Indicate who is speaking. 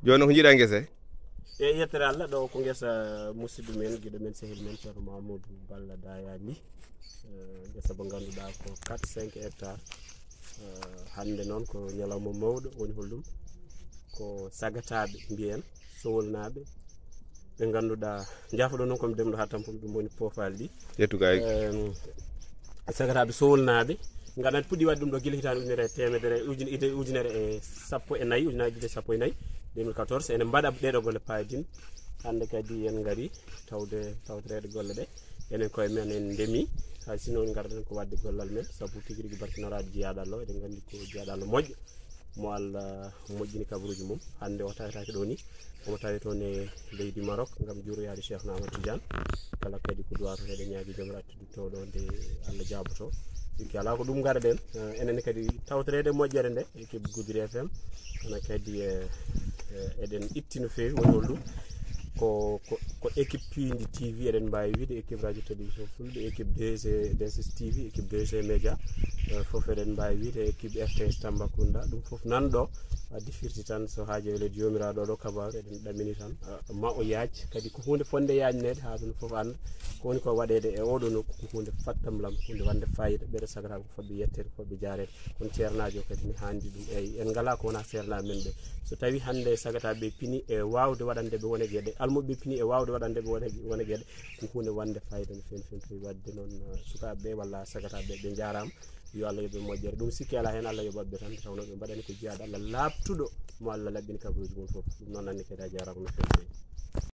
Speaker 1: joni ko jiiɗa ngese
Speaker 2: e yettere Allah ɗo ko ngesa musidɗo men guiɗo men sehil men Ceerno Mamadou Balla Daya Ly ngesa mo ganduɗa ko 4-5 hectares hande noon ko ñalawma mawɗo woni holɗum ko sagataɓe mbiyen sowolnaɓe ɓe ganduɗa jafoɗo noon komi demɗo ha tampum ɗum woni pofal ɗi
Speaker 1: ƴettuga
Speaker 2: sagataɓe sowolnaɓe ganduɗa puɗɗi wadde ɗum ɗo guila hitande ujunere e sappo e nayyi ujunaji sappo e nayyi 2014 ene mbaɗa ɗeɗo golle paadine hande kadi en gari tawtorede golle ɗe enen koye men en ndemi hay sinno garɗen ko wadde gollal men saabu tigui rigui barkinaraji jeeyaɗallo eɗen gandi ko jeeyaɗallo moƴƴo mo Allah moƴƴini kabaruji mum hande o tawetake ɗo ni omo tawi toon e leydi Maroc gam juuroyade Cheikh Ahmadou Tidiane kala kadi ko duwato heɗen ñaagui joom rattude towɗo nde Allah jaaboto sikki ala ko ɗum gaɗaɗen enen kadi tawtorede moƴƴere nde équipe Goudiri FM kono kadi eɗen itti no fewi woni holɗum ko équipe Pindi TV eɗen mbawi wiide équipe radio télévision fulɓe équipe DSS TV équipe DG média foof eɗen mbawi wiide équipe RTS Tambacounda ɗum foof nanɗo wadde firti tan so haaji welede jomiraɗo ɗo kabaru eɗen ɗamini tan ma o yaaj kadi ko hunde fonde yajnede ha ɗum foof anda ko woni ko waɗede e oɗo nokku ko hunde fattamlam hunde wande fayida ɓeɗe sagataɓe ko fodɓe yettede ko fodɓe jarede kono ceernajo kadi ne handi ɗum eyyi en ngala ko wona ceernaɓe men ɓe so tawi hande sagataɓe pini e wawde waɗandeɓe wone gueɗe almuɓe pini e wawde waɗandeɓe wone gueɗe ko hunde wande fayida no fewi wadde noon sukaɓeɓe walla sagataɓe ɓe jarama yo Allah yoɓe moƴƴere ɗum sikki ala hen Allah yoɓaɓe tan tawno ɓe mbaɗani ko jiyaɗo Allah labtuɗo mo Allah laɓɓini kabaruji mum foof ɗum noon anni kadi a jarama no fewi